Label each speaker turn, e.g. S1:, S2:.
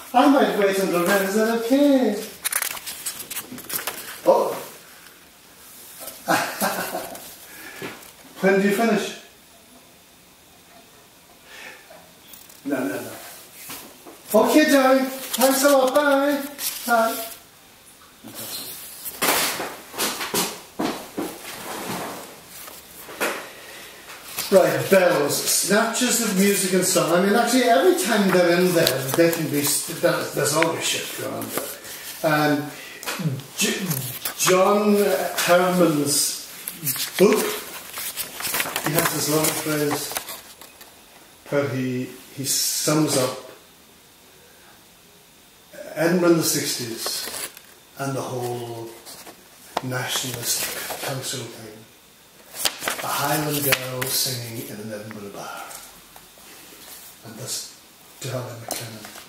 S1: I might wait until then. Is that okay? Oh. When do you finish? No. Okay, darling. Thanks a lot. Bye. Bye. Right, bells, snatches of music and song. I mean, actually, every time they're in there, they can be. There's always shit going on there. John Herman's book, he has this long phrase where he sums up Edinburgh in the 60s and the whole nationalist council thing. A Highland girl singing in an Edinburgh bar. And that's Darla McKinnon.